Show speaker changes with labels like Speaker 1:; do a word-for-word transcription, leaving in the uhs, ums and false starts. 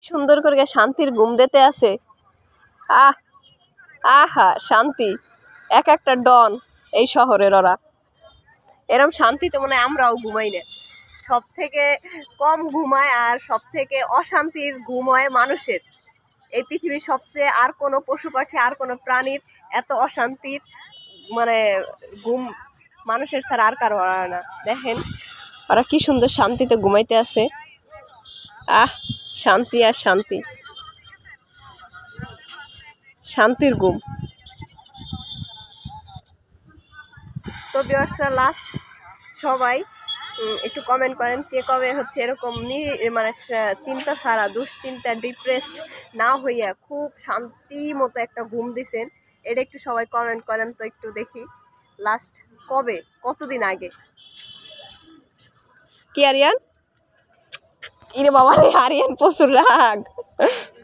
Speaker 1: সুন্দর করে শান্তির ঘুম দিতে আসে। আহ আহা শান্তি, এক একটা ডন এই শহরের ওরা। এরম শান্তিতে মনে হয় আমরাও ঘুমাই না। সব থেকে কম ঘুমায় আর সব থেকে অশান্তির ঘুম হয় মানুষের। এই পৃথিবীর সবচেয়ে আর কোনো পশু পাখি আর কোনো প্রাণীর এত অশান্তির মানে ঘুম মানুষের ছাড়া আর কারো হয় না। দেখেন ওরা কি সুন্দর শান্তিতে ঘুমাইতে আছে। আহ শান্তি আর শান্তি, শান্তির ঘুম। তো ভিউয়ার্সরা লাস্ট সবাই একটু কমেন্ট করেন কে কবে হচ্ছে এরকম নি মানে চিন্তা ছাড়া দুশ্চিন্তা ডিপ্রেসড না হইয়া খুব শান্তি মতো একটা ঘুম দিছেন, এটা একটু সবাই কমেন্ট করেন তো একটু দেখি লাস্ট কবে কতদিন আগে। কি আরিয়ান? ইরে বাবা রে, আরিয়ান প্রচুর রাগ।